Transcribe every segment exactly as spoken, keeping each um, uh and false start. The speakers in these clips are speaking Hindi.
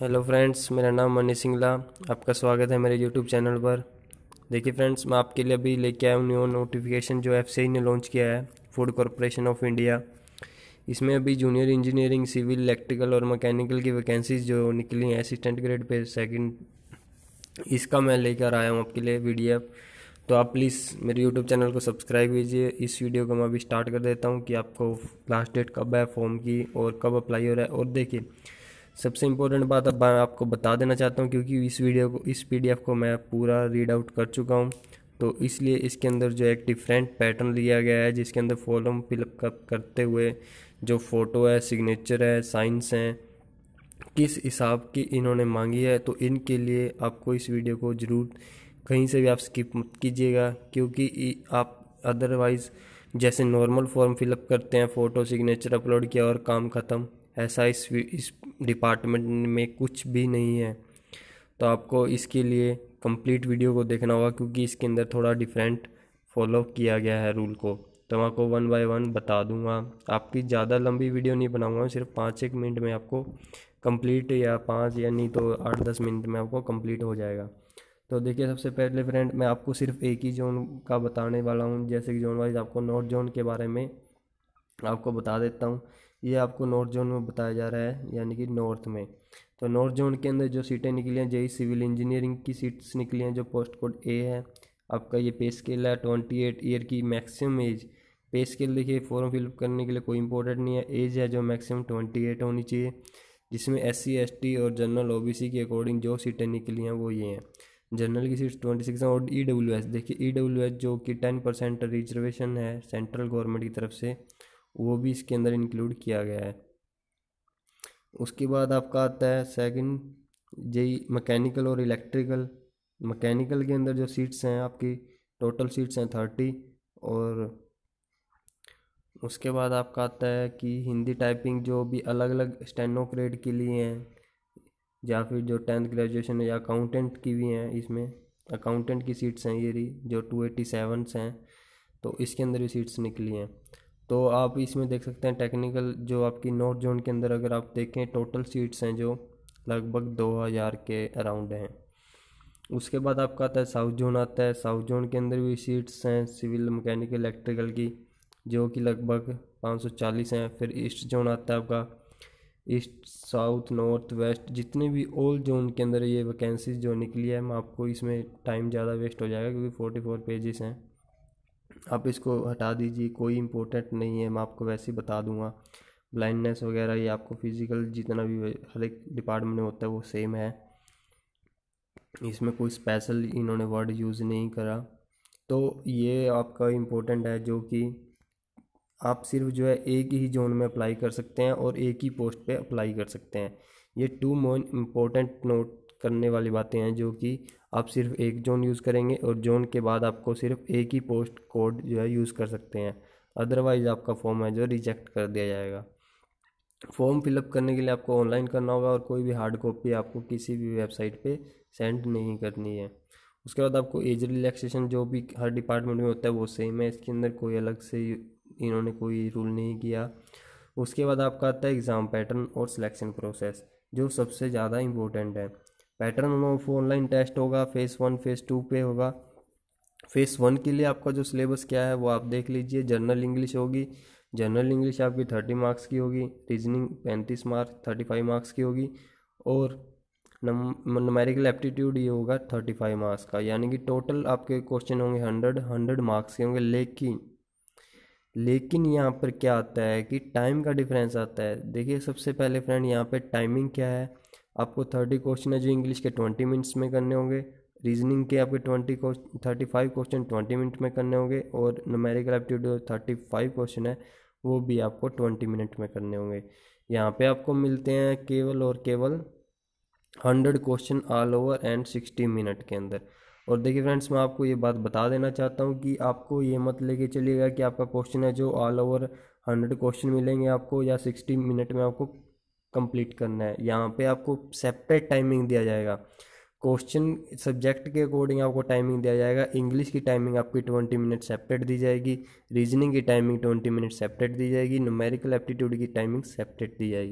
हेलो फ्रेंड्स, मेरा नाम मनीष सिंगला। आपका स्वागत है मेरे यूट्यूब चैनल पर। देखिए फ्रेंड्स, मैं आपके लिए अभी लेके आया हूँ न्यू नोटिफिकेशन जो एफसीआई ने लॉन्च किया है, फूड कॉरपोरेशन ऑफ इंडिया। इसमें अभी जूनियर इंजीनियरिंग, सिविल, इलेक्ट्रिकल और मैकेनिकल की वैकेंसीज जो निकली हैं असिस्टेंट ग्रेड पे सेकंड, इसका मैं लेकर आया हूँ आपके लिए पीडीएफ। तो आप प्लीज़ मेरे यूट्यूब चैनल को सब्सक्राइब कीजिए। इस वीडियो को मैं अभी स्टार्ट कर देता हूँ कि आपको लास्ट डेट कब है फॉर्म की और कब अप्लाई हो रहा है। और देखिए, सबसे इम्पोर्टेंट बात अब मैं आपको बता देना चाहता हूँ, क्योंकि इस वीडियो को इस पीडीएफ को मैं पूरा रीड आउट कर चुका हूँ, तो इसलिए इसके अंदर जो एक डिफरेंट पैटर्न लिया गया है, जिसके अंदर फॉर्म फिलअप करते हुए जो फ़ोटो है, सिग्नेचर है, साइंस हैं, किस हिसाब की इन्होंने मांगी है। तो इनके लिए आपको इस वीडियो को ज़रूर कहीं से भी आप स्किप मत कीजिएगा, क्योंकि आप अदरवाइज़ जैसे नॉर्मल फॉर्म फिलअप करते हैं, फ़ोटो सिग्नेचर अपलोड किया और काम ख़त्म, ऐसा इस इस डिपार्टमेंट में कुछ भी नहीं है। तो आपको इसके लिए कंप्लीट वीडियो को देखना होगा, क्योंकि इसके अंदर थोड़ा डिफरेंट फॉलो किया गया है रूल को। तो मैं आपको वन बाय वन बता दूंगा। आपकी ज़्यादा लंबी वीडियो नहीं बनाऊंगा, सिर्फ पाँच एक मिनट में आपको कंप्लीट, या पाँच या नहीं तो आठ दस मिनट में आपको कंप्लीट हो जाएगा। तो देखिए, सबसे पहले फ्रेंड, मैं आपको सिर्फ एक ही जोन का बताने वाला हूँ। जैसे कि जोन वाइज आपको नॉर्थ जोन के बारे में आपको बता देता हूँ। ये आपको नॉर्थ जोन में बताया जा रहा है, यानी कि नॉर्थ में। तो नॉर्थ जोन के अंदर जो सीटें निकली हैं, जेई सिविल इंजीनियरिंग की सीट्स निकली हैं, जो पोस्ट कोड ए है आपका। ये पे स्केल है ट्वेंटी एट ईयर की मैक्सिमम एज। पे स्केल देखिए, फॉर्म फिलअप करने के लिए कोई इंपॉर्टेंट नहीं है, एज है जो मैक्सिमम ट्वेंटी एट होनी चाहिए। जिसमें एस सी एस टी और जनरल ओबीसी के अकॉर्डिंग जो सीटें निकली हैं वो ये हैं। जनरल की सीट्स ट्वेंटी सिक्स हैं। और ई डब्ल्यू एस देखिए, ई डब्ल्यू एस जो कि टेन परसेंट रिजर्वेशन है सेंट्रल गवर्नमेंट की तरफ से, वो भी इसके अंदर इंक्लूड किया गया है। उसके बाद आपका आता है सेकंड, जेई मैकेनिकल और इलेक्ट्रिकल। मैकेनिकल के अंदर जो सीट्स हैं आपकी, टोटल सीट्स हैं थर्टी। और उसके बाद आपका आता है कि हिंदी टाइपिंग जो भी अलग अलग स्टेनो ग्रेड के लिए हैं, या फिर जो टेंथ ग्रेजुएशन है, या अकाउंटेंट की भी हैं। इसमें अकाउंटेंट की सीट्स हैं ये रही, जो टू एटी सेवन हैं। तो इसके अंदर भी सीट्स निकली हैं। तो आप इसमें देख सकते हैं टेक्निकल जो आपकी नॉर्थ जोन के अंदर अगर आप देखें, टोटल सीट्स हैं जो लगभग दो हज़ार के अराउंड हैं। उसके बाद आपका आता है साउथ जोन आता है। साउथ जोन के अंदर भी सीट्स हैं सिविल, मैकेनिकल, इलेक्ट्रिकल की, जो कि लगभग पाँच सौ चालीस हैं। फिर ईस्ट जोन आता है आपका। ईस्ट, साउथ, नॉर्थ, वेस्ट, जितने भी ऑल जोन के अंदर ये वैकेंसीज जो निकली है, मैं आपको इसमें टाइम ज़्यादा वेस्ट हो जाएगा, क्योंकि फोर्टी फोर पेजेस हैं। आप इसको हटा दीजिए, कोई इम्पोर्टेंट नहीं है, मैं आपको वैसे ही बता दूंगा। ब्लाइंडनेस वगैरह ये आपको फिजिकल जितना भी हर एक डिपार्टमेंट में होता है वो सेम है, इसमें कोई स्पेशल इन्होंने वर्ड यूज़ नहीं करा। तो ये आपका इम्पोर्टेंट है, जो कि आप सिर्फ जो है एक ही जोन में अप्लाई कर सकते हैं और एक ही पोस्ट पे अप्लाई कर सकते हैं। ये टू मोर इम्पोर्टेंट नोट करने वाली बातें हैं, जो कि आप सिर्फ एक जोन यूज़ करेंगे और जोन के बाद आपको सिर्फ एक ही पोस्ट कोड जो है यूज़ कर सकते हैं। अदरवाइज़ आपका फॉर्म है जो रिजेक्ट कर दिया जाएगा। फॉर्म फिलअप करने के लिए आपको ऑनलाइन करना होगा, और कोई भी हार्ड कॉपी आपको किसी भी वेबसाइट पे सेंड नहीं करनी है। उसके बाद आपको एज रिलैक्सेशन जो भी हर डिपार्टमेंट में होता है वो सेम है, इसके अंदर कोई अलग से इन्होंने कोई रूल नहीं किया। उसके बाद आपका आता है एग्ज़ाम पैटर्न और सिलेक्शन प्रोसेस, जो सबसे ज़्यादा इम्पोर्टेंट है। पैटर्न ऑफ ऑनलाइन टेस्ट होगा, फेज़ वन फेज़ टू पे होगा। फेज़ वन के लिए आपका जो सिलेबस क्या है वो आप देख लीजिए। जनरल इंग्लिश होगी, जनरल इंग्लिश आपकी थर्टी मार्क्स की होगी। रीजनिंग पैंतीस मार्क्स थर्टी फाइव मार्क्स की होगी। और न्यूमेरिकल एप्टीट्यूड ये होगा थर्टी फाइव मार्क्स का, यानी कि टोटल आपके क्वेश्चन होंगे हंड्रेड हंड्रेड मार्क्स के होंगे। लेकिन लेकिन यहाँ पर क्या आता है कि टाइम का डिफरेंस आता है। देखिए, सबसे पहले फ्रेंड यहाँ पे टाइमिंग क्या है, आपको थर्टी क्वेश्चन है जो इंग्लिश के ट्वेंटी मिनट्स में करने होंगे। रीजनिंग के आपके twenty thirty five question twenty minute में करने होंगे। और numerical aptitude thirty five question है, वो भी आपको ट्वेंटी मिनट में करने होंगे। यहाँ पे आपको मिलते हैं केवल और केवल hundred question all over and sixty minute के अंदर। और देखिए फ्रेंड्स, मैं आपको ये बात बता देना चाहता हूँ कि आपको ये मत लेके चलिएगा कि आपका क्वेश्चन है जो ऑल ओवर हंड्रेड क्वेश्चन मिलेंगे आपको, या सिक्सटी मिनट में आपको कंप्लीट करना है। यहाँ पे आपको सेपरेट टाइमिंग दिया जाएगा। क्वेश्चन सब्जेक्ट के अकॉर्डिंग आपको टाइमिंग दिया जाएगा। इंग्लिश की टाइमिंग आपकी ट्वेंटी मिनट सेपरेट दी जाएगी। रीजनिंग की टाइमिंग ट्वेंटी मिनट सेपरेट दी जाएगी। न्यूमेरिकल एप्टीट्यूड की टाइमिंग सेपरेट दी जाएगी।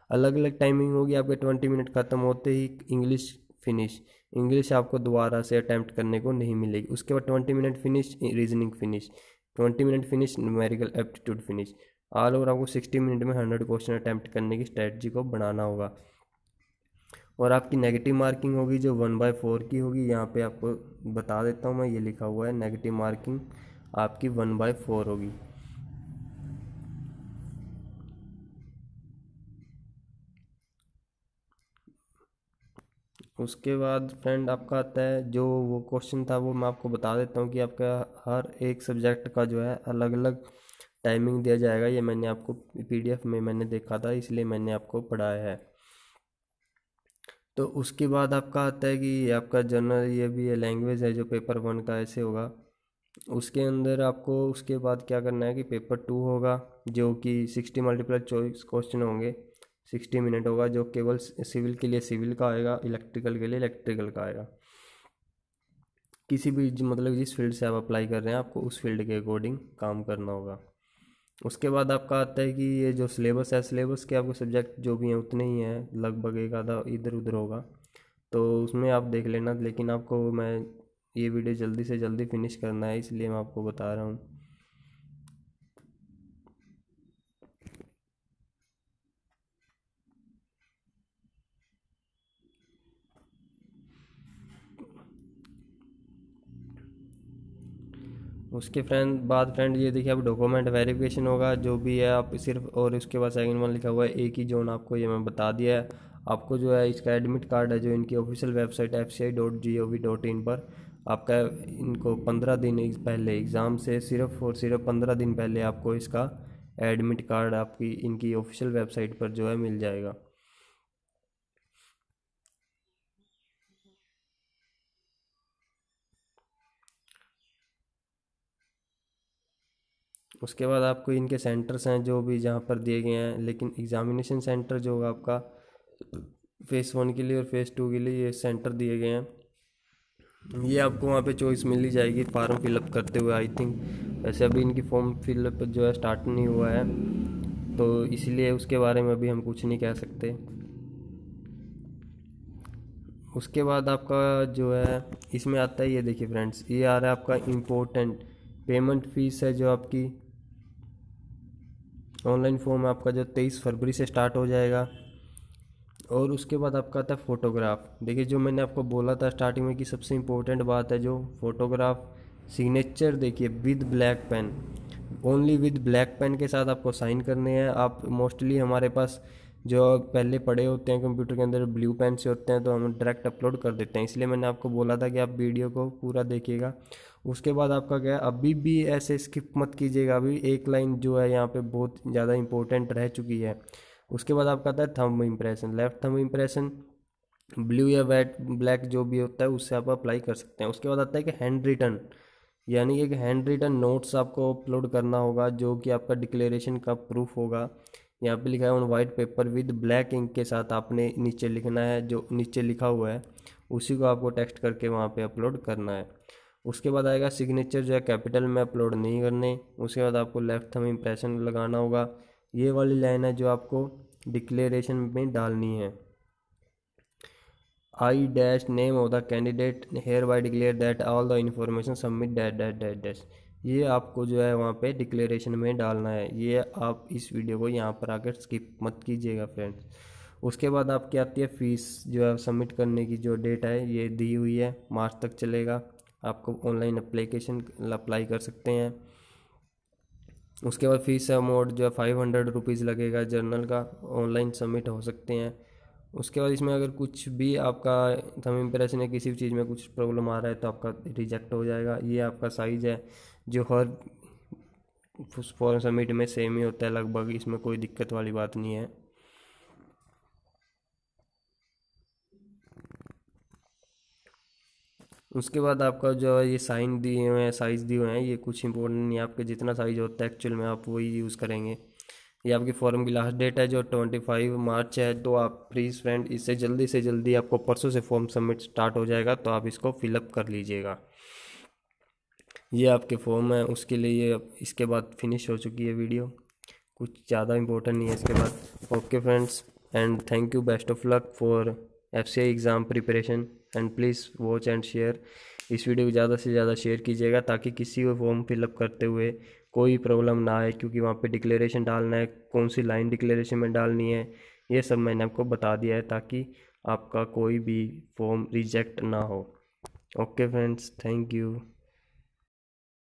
अलग अलग टाइमिंग होगी आपके। ट्वेंटी मिनट ख़त्म होते ही इंग्लिश फिनिश, इंग्लिश आपको दोबारा से अटैम्प्ट करने को नहीं मिलेगी। उसके बाद twenty minute finish reasoning finish, twenty minute finish numerical aptitude finish. All over आपको सिक्सटी मिनट में हंड्रेड क्वेश्चन अटैम्प्ट करने की स्ट्रेटजी को बनाना होगा। और आपकी नेगेटिव मार्किंग होगी जो वन बाय फोर की होगी। यहाँ पे आपको बता देता हूँ मैं, ये लिखा हुआ है नेगेटिव मार्किंग आपकी वन बाय फोर होगी। उसके बाद फ्रेंड आपका आता है जो वो क्वेश्चन था, वो मैं आपको बता देता हूँ कि आपका हर एक सब्जेक्ट का जो है अलग अलग टाइमिंग दिया जाएगा। ये मैंने आपको पीडीएफ में मैंने देखा था, इसलिए मैंने आपको पढ़ाया है। तो उसके बाद आपका आता है कि ये आपका जनरल ये भी है लैंग्वेज है जो पेपर वन का ऐसे होगा। उसके अंदर आपको उसके बाद क्या करना है कि पेपर टू होगा जो कि सिक्सटी मल्टीपल चॉइस क्वेश्चन होंगे, सिक्सटी मिनट होगा, जो केवल सिविल के लिए सिविल का आएगा, इलेक्ट्रिकल के लिए इलेक्ट्रिकल का आएगा। किसी भी मतलब जिस फील्ड से आप अप्लाई कर रहे हैं आपको उस फील्ड के अकॉर्डिंग काम करना होगा। उसके बाद आपका आता है कि ये जो सिलेबस है, सिलेबस के आपको सब्जेक्ट जो भी हैं उतने ही हैं, लगभग एक आधा इधर उधर होगा, तो उसमें आप देख लेना। लेकिन आपको मैं ये वीडियो जल्दी से जल्दी फिनिश करना है, इसलिए मैं आपको बता रहा हूँ। उसके फ्रेंड बाद फ्रेंड ये देखिए आप डॉक्यूमेंट वेरिफिकेशन होगा जो भी है आप सिर्फ, और उसके बाद सेकंड वन लिखा हुआ है एक ही जोन, आपको ये मैं बता दिया है। आपको जो है इसका एडमिट कार्ड है जो इनकी official website F C I dot G O V dot in पर आपका इनको पंद्रह दिन पहले एग्ज़ाम से सिर्फ और सिर्फ पंद्रह दिन पहले आपको इसका एडमिट कार्ड आपकी इनकी ऑफिशियल वेबसाइट पर जो है मिल जाएगा। उसके बाद आपको इनके सेंटर्स हैं जो भी जहाँ पर दिए गए हैं, लेकिन एग्ज़ामिनेशन सेंटर जो होगा आपका फेज़ वन के लिए और फेज़ टू के लिए ये सेंटर दिए गए हैं। ये आपको वहाँ पे चॉइस मिल ही जाएगी फॉर्म फिलअप करते हुए आई थिंक। वैसे अभी इनकी फॉर्म फिलअप जो है स्टार्ट नहीं हुआ है, तो इसलिए उसके बारे में अभी हम कुछ नहीं कह सकते। उसके बाद आपका जो है इसमें आता है, ये देखिए फ्रेंड्स, ये आ रहा है आपका इम्पोर्टेंट पेमेंट फ़ीस है जो आपकी ऑनलाइन फॉर्म आपका जो तेईस फरवरी से स्टार्ट हो जाएगा। और उसके बाद आपका आता है फ़ोटोग्राफ। देखिए जो मैंने आपको बोला था स्टार्टिंग में कि सबसे इम्पोर्टेंट बात है जो फ़ोटोग्राफ, सिग्नेचर देखिए with black pen, only with black pen के साथ आपको साइन करने हैं। आप मोस्टली हमारे पास जो पहले पड़े होते हैं कंप्यूटर के अंदर ब्लू पेन से होते हैं, तो हम डायरेक्ट अपलोड कर देते हैं, इसलिए मैंने आपको बोला था कि आप वीडियो को पूरा देखिएगा। उसके बाद आपका क्या है, अभी भी ऐसे स्किप मत कीजिएगा, अभी एक लाइन जो है यहाँ पे बहुत ज़्यादा इंपॉर्टेंट रह चुकी है। उसके बाद आपका आता है thumb impression, left thumb impression blue या वाइट ब्लैक जो भी होता है उससे आप अप्लाई कर सकते हैं। उसके बाद आता है कि हैंड रिटन, यानी एक हैंड रिटन नोट्स आपको अपलोड करना होगा जो कि आपका डिक्लेरेशन का प्रूफ होगा। यहाँ पे लिखा है on white paper with black ink के साथ आपने नीचे लिखना है, जो नीचे लिखा हुआ है उसी को आपको टेक्स्ट करके वहाँ पे अपलोड करना है। उसके बाद आएगा सिग्नेचर जो है कैपिटल में अपलोड नहीं करने। उसके बाद आपको लेफ्ट थंब इम्प्रेशन लगाना होगा, ये वाली लाइन है जो आपको डिक्लेरेशन में डालनी है। I dash name of the candidate hereby declare that all the information submit that that that dash, ये आपको जो है वहाँ पे डिक्लेरेशन में डालना है। ये आप इस वीडियो को यहाँ पर आकर स्किप मत कीजिएगा फ्रेंड्स। उसके बाद आपकी आती है फ़ीस जो है सबमिट करने की जो डेट है ये दी हुई है, मार्च तक चलेगा। आपको ऑनलाइन एप्लीकेशन अप्लाई कर सकते हैं। उसके बाद फीस अमाउंट जो है फाइव हंड्रेड रुपीज़ लगेगा जर्नल का, ऑनलाइन सबमिट हो सकते हैं। उसके बाद इसमें अगर कुछ भी आपका थंब इम्प्रेशन या किसी भी चीज़ में कुछ प्रॉब्लम आ रहा है तो आपका रिजेक्ट हो जाएगा। ये आपका साइज़ है जो हर फॉर्म सबमिट में सेम ही होता है लगभग, इसमें कोई दिक्कत वाली बात नहीं है। उसके बाद आपका जो है ये साइन दिए हुए हैं, साइज़ दिए हुए हैं, ये कुछ इंपॉर्टेंट नहीं है, आपके जितना साइज़ होता है एक्चुअल में आप वही यूज़ करेंगे। ये आपकी फॉर्म की लास्ट डेट है जो ट्वेंटी फाइव मार्च है, तो आप प्लीज़ फ्रेंड इससे जल्दी से जल्दी, आपको परसों से फॉर्म सबमिट स्टार्ट हो जाएगा तो आप इसको फिलअप कर लीजिएगा। ये आपके फॉर्म है, उसके लिए ये इसके बाद फिनिश हो चुकी है वीडियो, कुछ ज़्यादा इंपॉर्टेंट नहीं है इसके बाद। Okay friends. And thank you, best of luck for F C I exam preparation and please watch and share. इस वीडियो को ज़्यादा से ज़्यादा शेयर कीजिएगा ताकि किसी को फॉर्म फिलअप करते हुए कोई प्रॉब्लम ना आए, क्योंकि वहाँ पे डिक्लेरेशन डालना है, कौन सी लाइन डिक्लेरेशन में डालनी है, ये सब मैंने आपको बता दिया है ताकि आपका कोई भी फॉर्म रिजेक्ट ना हो। Okay friends, thank you.